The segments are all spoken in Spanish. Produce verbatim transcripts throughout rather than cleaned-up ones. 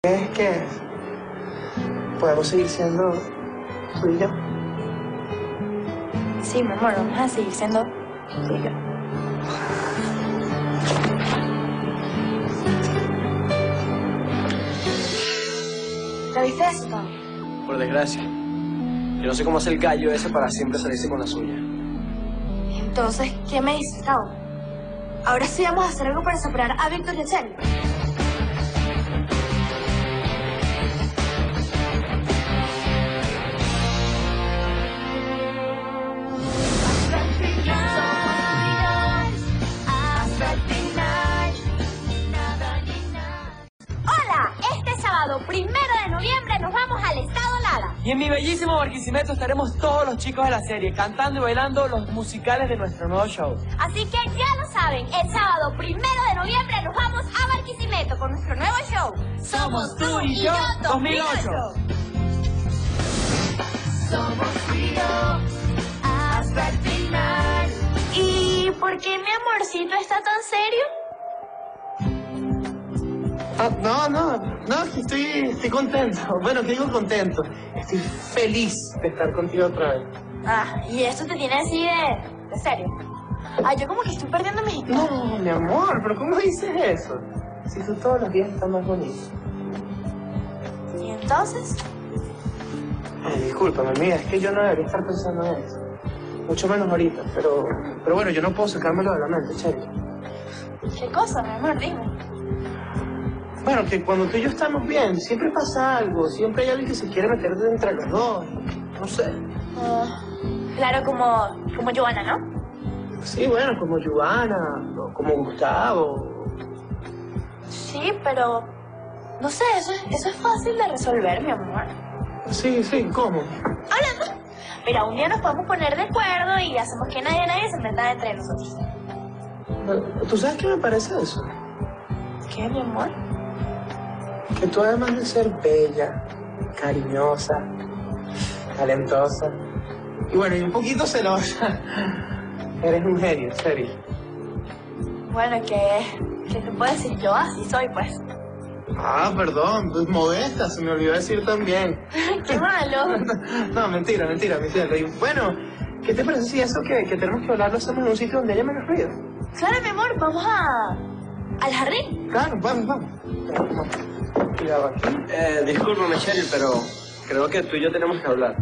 Es que podemos seguir siendo tú y yo. Sí, mi amor, vamos a seguir siendo tú y yo. ¿La viste eso, Tom? Por desgracia. Yo no sé cómo hace el gallo ese para siempre salirse con la suya. Entonces, ¿qué me dices, Tom? Ahora sí vamos a hacer algo para separar a Víctor y a Cherry. Hola, este sábado primero de noviembre nos vamos al Estado Lara. Y en mi bellísimo Barquisimeto estaremos todos los chicos de la serie cantando y bailando los musicales de nuestro nuevo show. Así que ya lo saben, el sábado primero de noviembre nos vamos a Barquisimeto con nuestro nuevo show. Somos tú y yo dos mil ocho. Somos tú y yo hasta el final. ¿Y por qué mi amorcito está tan serio? Ah, no, no, no, que estoy, estoy contento. Bueno, que digo contento. Estoy feliz de estar contigo otra vez. Ah, y esto te tiene así de... de serio. Ay, yo como que estoy perdiendo mi... No, mi amor, pero ¿cómo dices eso? Si tú todos los días estás más bonito. ¿Y entonces? Ay, discúlpame, mira, es que yo no debería estar pensando en eso. Mucho menos ahorita, pero... Pero bueno, yo no puedo sacármelo de la mente, Cherry. ¿Qué cosa, mi amor? Dime. Bueno, que cuando tú y yo estamos bien, siempre pasa algo. Siempre hay alguien que se quiere meter entre los dos. No sé. Ah, claro, como... como Joana, ¿no? Sí, bueno, como Joana, o como Gustavo. Sí, pero... no sé, eso, es- eso es fácil de resolver, mi amor. Sí, sí, ¿cómo? Hablando. Mira, un día nos podemos poner de acuerdo y hacemos que nadie, nadie se meta entre nosotros. ¿Tú sabes qué me parece eso? ¿Qué, mi amor? Que tú, además de ser bella, cariñosa, talentosa y bueno, y un poquito celosa, eres un genio, en serio. Bueno, ¿qué, qué te puedo decir? Yo así soy, pues. Ah, perdón, pues modesta, se me olvidó decir también. ¡Qué malo! No, mentira, mentira, mi cielo. Y bueno, ¿qué te parece si eso que, que tenemos que hablar lo hacemos en un sitio donde haya menos ruido? Claro, mi amor, vamos a... al jardín. Claro, vamos, vamos. Vamos. Cuidado aquí. Eh, discúlpame, Cheryl, pero creo que tú y yo tenemos que hablar.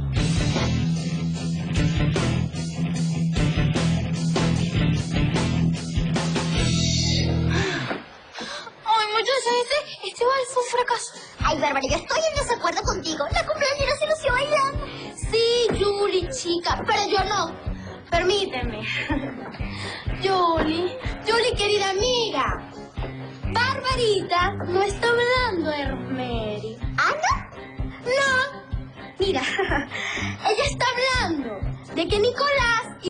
Ay, muchachos, este, este vals fue un fracaso. Ay, Bárbara, yo estoy en desacuerdo contigo. La cumpleañera se lució bailando. Sí, Julie, chica, pero yo no. Permíteme. Julie, Julie, querida amiga. Barbarita no está hablando de Rosemary. ¿Ah, no? No. Mira, ella está hablando de que Nicolás